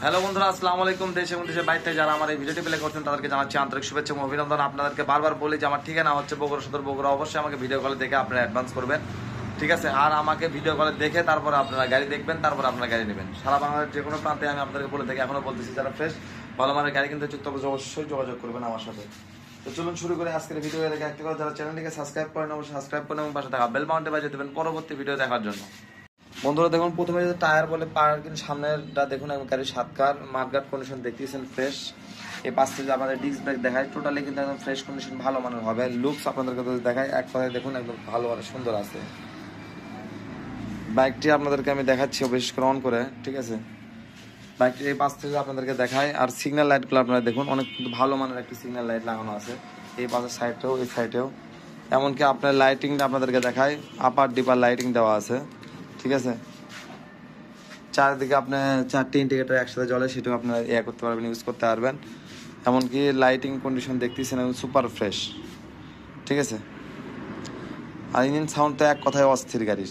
Hello বন্ধুরা, আসসালামু আলাইকুম। দেশ এবং দেশের বাইরে থেকে যারা আমার এই ভিডিওটি প্লে করছেন তাদেরকে জানাচ্ছি আন্তরিক শুভেচ্ছা এবং অভিনন্দন। আপনাদেরকে বারবার বলি যে আমার ঠিকানা হচ্ছে বগুড়া সদর বগুড়া। অবশ্যই আমাকে ভিডিও কলে দেখে আপনারা অ্যাডভান্স করবেন, ঠিক আছে? আর আমাকে ভিডিও কলে দেখে তারপরে আপনারা গাড়ি দেখবেন, তারপরে আপনারা গাড়ি নেবেন। সারা বাংলাদেশের যে কোনো প্রান্তে আমি আপনাদেরকে বলে থাকি, এখনও বলতেছি, যারা ফ্রেশ ভালো মানের গাড়ি কিনতে যুক্ত অবশ্যই যোগাযোগ করবেন আমার সাথে। তো চলুন শুরু করে আজকের ভিডিও। দেখে একটা করে যারা চ্যানেলটিকে সাবস্ক্রাইব করেন অবশ্যই সাবস্ক্রাইব করেন এবং পাশে থাকা বেল বাটনটি বাজিয়ে দেবেন পরবর্তী ভিডিও দেখার জন্য। বন্ধুরা দেখুন, প্রথমে যে টায়ার বলে পার্কিং সামনেরটা দেখুন, এবং গাড়ির সাতকার মাঠগার্ড কন্ডিশন দেখতেছেন ফ্রেশ। এই পাশে যে আমাদের ডিস্ক ব্রেক দেখায়, টোটালি কিন্তু একদম ফ্রেশ কন্ডিশন, ভালো মানের হবে। লুকস আপনাদেরকে দেখায়, এক কথায় দেখুন একদম ভালো আর সুন্দর আছে। বাইকটি আপনাদেরকে আমি দেখাচ্ছি বিশেষ করে অন করে, ঠিক আছে? বাইকটি এই পাশ থেকে আপনাদেরকে দেখায়। আর সিগন্যাল লাইটগুলো আপনারা দেখুন, অনেক কিন্তু ভালো মানের একটি সিগন্যাল লাইট লাগানো আছে এই পাশের সাইডেও, এই সাইডেও। এমনকি আপনার লাইটিংটা আপনাদেরকে দেখায়, আপার ডিপার লাইটিং দেওয়া আছে, ঠিক আছে? চারিদিকে আপনার 4টি ইন্ডিকেটর একসাথে জ্বলে, সেটাও আপনার করতে পারবেন, ইউজ করতে পারবেন। এমনকি লাইটিং কন্ডিশন দেখতেছেন সুপার ফ্রেশ, ঠিক আছে? আর ইঞ্জিন সাউন্ড তো এক কথায় অস্থির গাড়ির।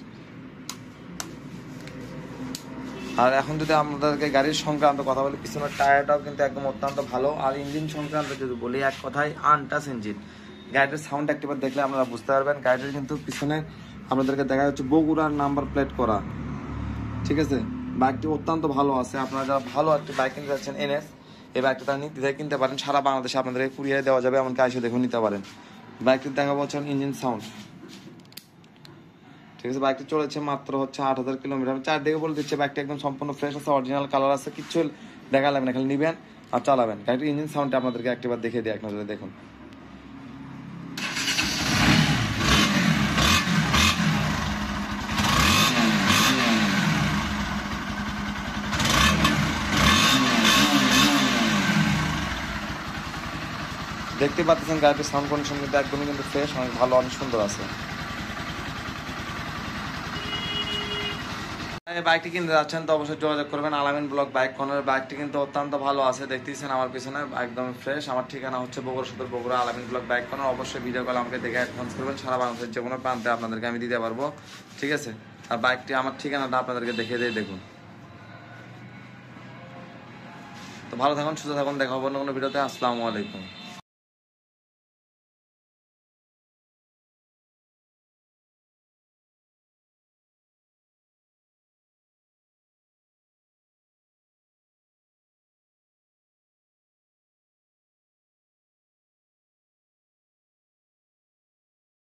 আর এখন যদি আমাদেরকে গাড়ির সংক্রান্ত কথা বলি, পিছনের টায়ারটাও কিন্তু একদম অত্যন্ত ভালো। আর ইঞ্জিন সংক্রান্ত যদি বলি, এক কথায় আনটাচ ইঞ্জিন। গাড়ির সাউন্ড একটিবার দেখলে আপনারা বুঝতে পারবেন। গাড়িটির কিন্তু পিছনে আপনাদেরকে দেখা যাচ্ছে বগুড়ার নাম্বার প্লেট করা, ঠিক আছে? বাইকটি অত্যন্ত ভালো আছে। আপনারা যারা ভালো একটি বাইক কিনতে যাচ্ছেন এনএস, এই বাইকটা তারা নির্দ্বিধায় কিনতে পারেন। সারা বাংলাদেশে আপনাদেরকে কুরিয়ারে দেওয়া যাবে, এমনকি এসে দেখুন নিতে পারেন। বাইকটি দেখা পাচ্ছেন ইঞ্জিন সাউন্ড, ঠিক আছে? বাইকটি চলেছে মাত্র হচ্ছে 8,000 কিলোমিটার। চারদিকে বলে দিচ্ছে বাইকটি একদম সম্পূর্ণ ফ্রেশ আছে, অরিজিনাল কালার আছে, কিচ্ছু দেখা লাগবে না, খালি নিবেন আর চালাবেন। গাড়িটির ইঞ্জিন সাউন্ডটা আপনাদেরকে একটিবার দেখে দিই, এক নজরে দেখুন। দেখতে পাচ্ছেন গাড়িটির সাউন্ড কন্ডিশন কিন্তু একদমই কিন্তু ফ্রেশ, অনেক ভালো, অনেক সুন্দর আছে। বাইকটি কিনতে যাচ্ছেন তো অবশ্যই যোগাযোগ করবেন আলামিন ব্লক বাইক কর্নার। বাইকটি কিন্তু অত্যন্ত ভালো আছে, দেখতেছেন আমার পিছনে একদম ফ্রেশ। আমার ঠিকানা হচ্ছে Bogura Sadar Bogura, Alamin block bike corner. অবশ্যই ভিডিও কল আমাকে দেখে অ্যাডভান্স করবেন। সারা বাংলাদেশের যে কোনো প্রান্তে আপনাদেরকে আমি দিতে পারবো, ঠিক আছে? আর বাইকটি আমার ঠিকানাটা আপনাদেরকে দেখিয়ে দিয়ে দেখুন। তো ভালো থাকুন, সুস্থ থাকুন, দেখা হবে অন্য কোনো ভিডিওতে। আসসালামু আলাইকুম।